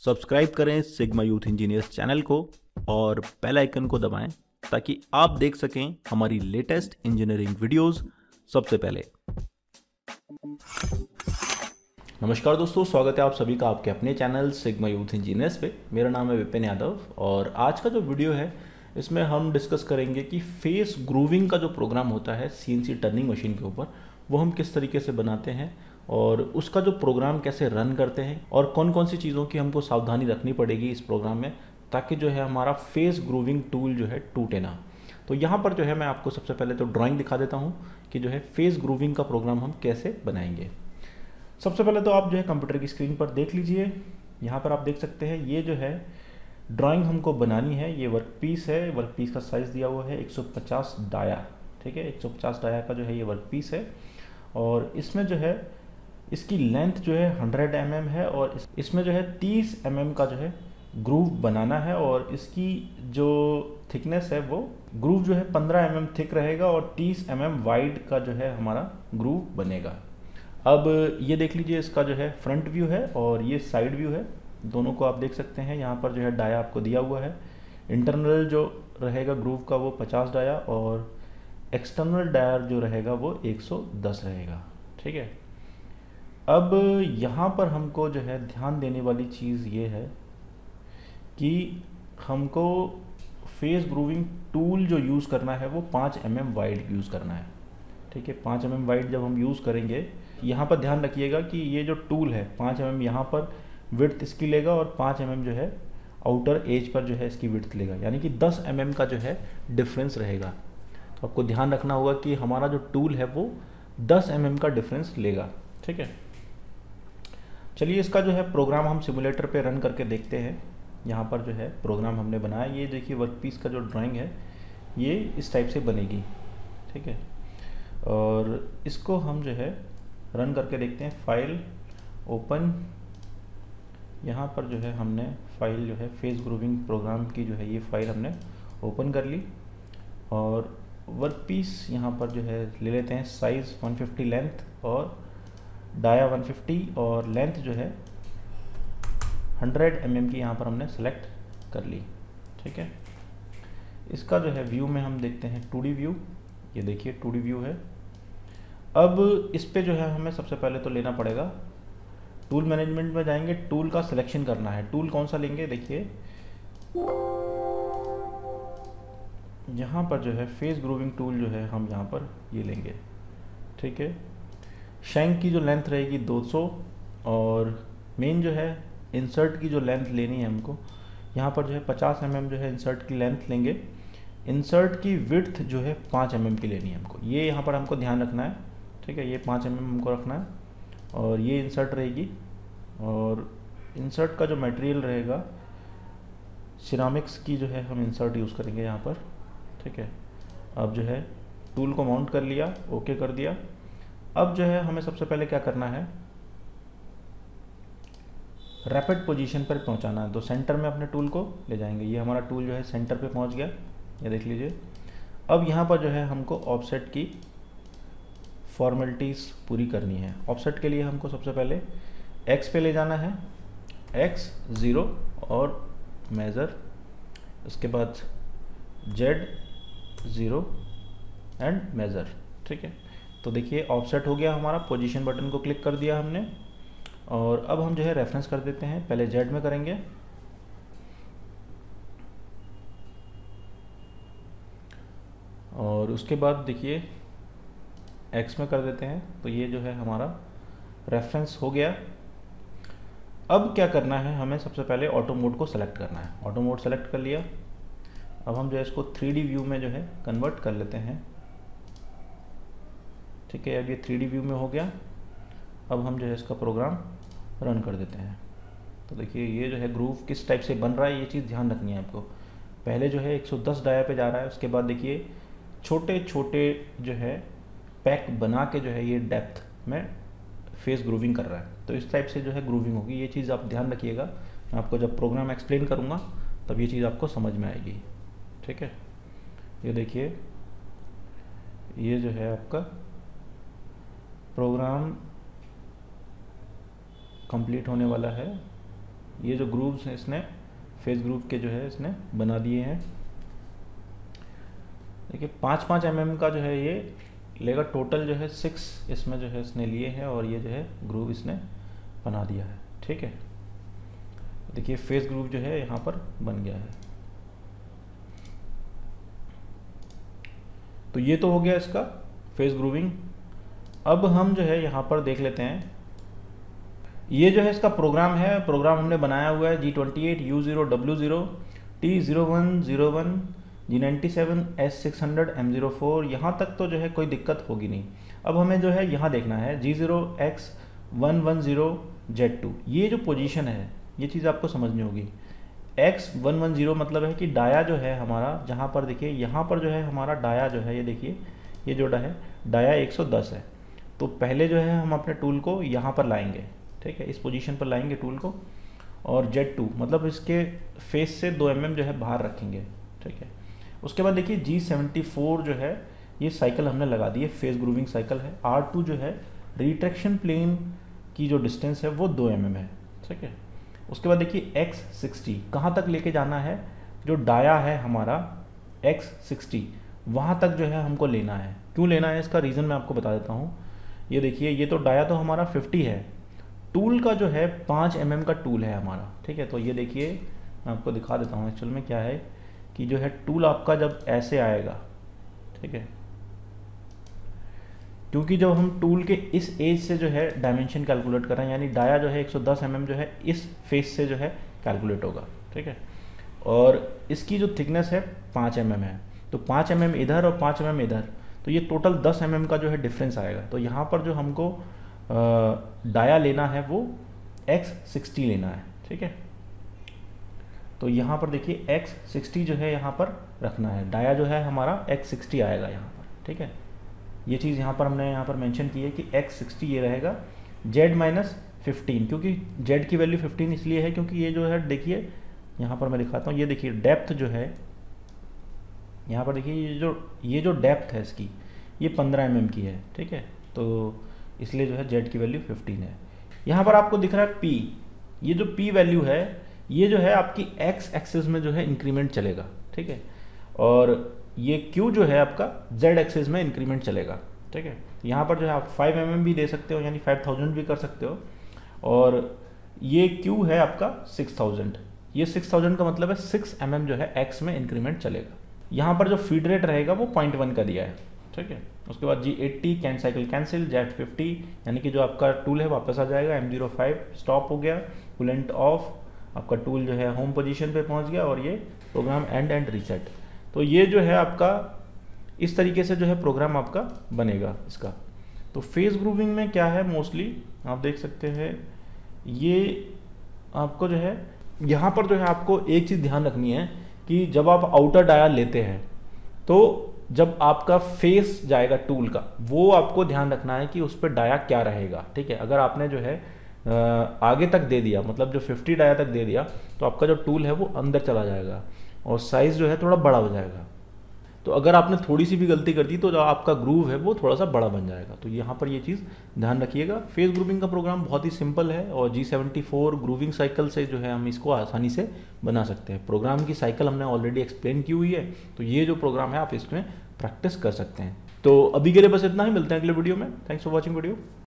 Subscribe करें sigma youth engineers channel को और बेल आइकन को दबाएं ताकि आप देख सकें हमारी लेटेस्ट इंजीनियरिंग वीडियोस सबसे पहले। नमस्कार दोस्तों, स्वागत है आप सभी का आपके अपने चैनल सिग्मा यूथ इंजीनियर्स पे। मेरा नाम है विपिन यादव और आज का जो वीडियो है इसमें हम डिस्कस करेंगे कि फेस ग्रूविंग का जो प्रोग्राम होता है सीएनसी टर्निंग मशीन के ऊपर, वो हम किस तरीके से बनाते हैं और उसका जो प्रोग्राम कैसे रन करते हैं और कौन कौन सी चीज़ों की हमको सावधानी रखनी पड़ेगी इस प्रोग्राम में, ताकि जो है हमारा फेस ग्रूविंग टूल जो है टूटे ना। तो यहाँ पर जो है मैं आपको सबसे पहले तो ड्राइंग दिखा देता हूँ कि जो है फेस ग्रूविंग का प्रोग्राम हम कैसे बनाएंगे। सबसे पहले तो आप जो है कंप्यूटर की स्क्रीन पर देख लीजिए। यहाँ पर आप देख सकते हैं ये जो है ड्राइंग हमको बनानी है। ये वर्क पीस है, वर्क पीस का साइज़ दिया हुआ है 150 डाया, ठीक है। 150 डाया का जो है ये वर्क पीस है और इसमें जो है इसकी लेंथ जो है 100 mm है और इसमें जो है 30 mm का जो है ग्रूव बनाना है और इसकी जो थिकनेस है वो ग्रूव जो है 15 mm थिक रहेगा और 30 mm वाइड का जो है हमारा ग्रूव बनेगा। अब ये देख लीजिए, इसका जो है फ्रंट व्यू है और ये साइड व्यू है, दोनों को आप देख सकते हैं। यहाँ पर जो है डाया आपको दिया हुआ है। इंटरनल जो रहेगा ग्रूव का वो 50 डाया और एक्सटर्नल डाया जो रहेगा वो 110 रहेगा, ठीक है। अब यहाँ पर हमको जो है ध्यान देने वाली चीज़ ये है कि हमको फेस ग्रूविंग टूल जो यूज़ करना है वो 5 mm वाइड यूज़ करना है, ठीक है। 5 mm वाइड जब हम यूज़ करेंगे, यहाँ पर ध्यान रखिएगा कि ये जो टूल है 5 mm यहाँ पर विड्थ इसकी लेगा और 5 mm जो है आउटर एज पर जो है इसकी विड्थ लेगा, यानी कि 10 mm का जो है डिफरेंस रहेगा। तो आपको ध्यान रखना होगा कि हमारा जो टूल है वो 10 mm का डिफरेंस लेगा, ठीक है। चलिए इसका जो है प्रोग्राम हम सिमुलेटर पे रन करके देखते हैं। यहाँ पर जो है प्रोग्राम हमने बनाया, ये देखिए वर्क पीस का जो ड्राइंग है ये इस टाइप से बनेगी, ठीक है। और इसको हम जो है रन करके देखते हैं। फाइल ओपन, यहाँ पर जो है हमने फाइल जो है फेस ग्रूविंग प्रोग्राम की जो है ये फाइल हमने ओपन कर ली और वर्क पीस यहाँ पर जो है ले लेते हैं। साइज़ 150 लेंथ और डाया 150 और लेंथ जो है 100 mm की यहाँ पर हमने सेलेक्ट कर ली, ठीक है। इसका जो है व्यू में हम देखते हैं 2D व्यू। ये देखिए 2D व्यू है। अब इस पे जो है हमें सबसे पहले तो लेना पड़ेगा, टूल मैनेजमेंट में जाएंगे, टूल का सिलेक्शन करना है। टूल कौन सा लेंगे, देखिए यहाँ पर जो है फेस ग्रूविंग टूल जो है हम यहाँ पर ये लेंगे, ठीक है। शैंक की जो लेंथ रहेगी 200 और मेन जो है इंसर्ट की जो लेंथ लेनी है हमको, यहाँ पर जो है 50 mm जो है इंसर्ट की लेंथ लेंगे। इंसर्ट की विड्थ जो है 5 mm की लेनी है हमको, ये यहाँ पर हमको ध्यान रखना है, ठीक है। ये 5 mm हमको रखना है और ये इंसर्ट रहेगी और इंसर्ट का जो मटेरियल रहेगा सिरामिक्स की जो है हम इंसर्ट यूज़ करेंगे यहाँ पर, ठीक है। अब जो है टूल को माउंट कर लिया, ओके कर दिया। अब जो है हमें सबसे पहले क्या करना है, रैपिड पोजीशन पर पहुंचाना है। तो सेंटर में अपने टूल को ले जाएंगे। ये हमारा टूल जो है सेंटर पे पहुंच गया, ये देख लीजिए। अब यहाँ पर जो है हमको ऑफसेट की फॉर्मेलिटीज़ पूरी करनी है। ऑफसेट के लिए हमको सबसे पहले एक्स पे ले जाना है, एक्स 0 और मेज़र, उसके बाद जेड 0 एंड मेज़र, ठीक है। तो देखिए ऑफसेट हो गया हमारा। पोजीशन बटन को क्लिक कर दिया हमने और अब हम जो है रेफरेंस कर देते हैं। पहले जेड में करेंगे और उसके बाद देखिए एक्स में कर देते हैं। तो ये जो है हमारा रेफरेंस हो गया। अब क्या करना है, हमें सबसे पहले ऑटो मोड को सेलेक्ट करना है। ऑटो मोड सेलेक्ट कर लिया। अब हम जो है इसको 3D व्यू में जो है कन्वर्ट कर लेते हैं, ठीक है। अब ये 3D व्यू में हो गया। अब हम जो है इसका प्रोग्राम रन कर देते हैं। तो देखिए ये जो है ग्रूव किस टाइप से बन रहा है, ये चीज़ ध्यान रखनी है आपको। पहले जो है 110 डाया पे जा रहा है, उसके बाद देखिए छोटे छोटे जो है पैक बना के जो है ये डेप्थ में फेस ग्रूविंग कर रहा है। तो इस टाइप से जो है ग्रूविंग होगी। ये चीज़ आप ध्यान रखिएगा, मैं आपको जब प्रोग्राम एक्सप्लेन करूँगा तब ये चीज़ आपको समझ में आएगी, ठीक है। ये देखिए ये जो है आपका प्रोग्राम कंप्लीट होने वाला है। ये जो ग्रूव्स हैं इसने फेस ग्रूव के जो है इसने बना दिए हैं। देखिए 5-5 mm का जो है ये लेगा, टोटल जो है 6 इसमें जो है इसने लिए हैं और ये जो है ग्रूव इसने बना दिया है। ठीक है, देखिए फेस ग्रूव जो है यहाँ पर बन गया है। तो ये तो हो गया इसका फेस ग्रूविंग। अब हम जो है यहाँ पर देख लेते हैं, ये जो है इसका प्रोग्राम है। प्रोग्राम हमने बनाया हुआ है G28 U0W0 T0101 G97 S600 M04। यहाँ तक तो जो है कोई दिक्कत होगी नहीं। अब हमें जो है यहाँ देखना है G0X110Z2, ये जो पोजीशन है ये चीज़ आपको समझनी होगी। X110 मतलब है कि डाया जो है हमारा, जहाँ पर देखिए यहाँ पर जो है हमारा डाया जो है, ये देखिए ये जो डाया 110 है। तो पहले जो है हम अपने टूल को यहाँ पर लाएंगे, ठीक है, इस पोजीशन पर लाएंगे टूल को, और Z2 मतलब इसके फेस से 2 mm जो है बाहर रखेंगे। ठीक है, उसके बाद देखिए G74 जो है ये साइकिल हमने लगा दी है, फेस ग्रूविंग साइकिल है। R2 जो है रिट्रैक्शन प्लेन की जो डिस्टेंस है वो 2 mm है। ठीक है, उसके बाद देखिए X60 कहाँ तक लेके जाना है, जो डाया है हमारा X60 वहाँ तक जो है हमको लेना है। क्यों लेना है इसका रीज़न मैं आपको बता देता हूँ। ये देखिए ये तो डाया तो हमारा 50 है, टूल का जो है 5 mm का टूल है हमारा। ठीक है, तो ये देखिए मैं आपको दिखा देता हूँ एक्चुअल में क्या है कि जो है टूल आपका जब ऐसे आएगा, ठीक है, क्योंकि जब हम टूल के इस एज से जो है डायमेंशन कैलकुलेट कर रहे हैं, यानी डाया जो है 110 mm जो है इस फेस से जो है कैलकुलेट होगा। ठीक है, और इसकी जो थिकनेस है 5 mm है, तो 5 mm इधर और 5 mm इधर, तो ये टोटल 10 mm का जो है डिफरेंस आएगा। तो यहाँ पर जो हमको डाया लेना है वो X60 लेना है। ठीक है, तो यहाँ पर देखिए X60 जो है यहाँ पर रखना है, डाया जो है हमारा X60 आएगा यहाँ पर। ठीक है, ये चीज़ यहाँ पर हमने यहाँ पर मेंशन की है कि X60 ये रहेगा Z-15, क्योंकि Z की वैल्यू 15 इसलिए है क्योंकि ये जो है देखिए यहाँ पर मैं दिखाता हूँ, ये देखिए डेप्थ जो है यहाँ पर देखिए ये जो डेप्थ है इसकी ये 15 mm की है। ठीक है, तो इसलिए जो है Z की वैल्यू 15 है। यहाँ पर आपको दिख रहा है P, ये जो P वैल्यू है ये जो है आपकी X एक्सिस में जो है इंक्रीमेंट चलेगा। ठीक है, और ये Q जो है आपका Z एक्सिस में इंक्रीमेंट चलेगा। ठीक है, यहाँ पर जो है आप 5 mm भी दे सकते हो, यानी 5000 भी कर सकते हो, और ये Q है आपका 6000। ये 6000 का मतलब है 6 mm जो है X में इंक्रीमेंट चलेगा। यहाँ पर जो फीड रेट रहेगा वो 0.1 का दिया है। ठीक है, उसके बाद G80 can cycle cancel, Z50 यानी कि जो आपका टूल है वापस आ जाएगा, M05 स्टॉप हो गया, कूलेंट ऑफ, आपका टूल जो है होम पोजीशन पे पहुंच गया, और ये प्रोग्राम एंड रीसेट। तो ये जो है आपका इस तरीके से जो है प्रोग्राम आपका बनेगा इसका। तो फेस ग्रूविंग में क्या है, मोस्टली आप देख सकते हैं, ये आपको जो है यहाँ पर जो है आपको एक चीज़ ध्यान रखनी है कि जब आप आउटर डाया लेते हैं तो जब आपका फेस जाएगा टूल का, वो आपको ध्यान रखना है कि उस पर डाया क्या रहेगा। ठीक है, अगर आपने जो है आगे तक दे दिया, मतलब जो 50 डाया तक दे दिया, तो आपका जो टूल है वो अंदर चला जाएगा और साइज़ जो है थोड़ा बड़ा हो जाएगा। तो अगर आपने थोड़ी सी भी गलती कर दी तो जो आपका ग्रूव है वो थोड़ा सा बड़ा बन जाएगा। तो यहाँ पर ये चीज़ ध्यान रखिएगा। फेस ग्रूविंग का प्रोग्राम बहुत ही सिंपल है और G74 ग्रूविंग साइकिल से जो है हम इसको आसानी से बना सकते हैं। प्रोग्राम की साइकिल हमने ऑलरेडी एक्सप्लेन की हुई है, तो ये जो प्रोग्राम है आप इसमें प्रैक्टिस कर सकते हैं। तो अभी के लिए बस इतना ही, मिलते हैं अगले वीडियो में। Thanks for watching video.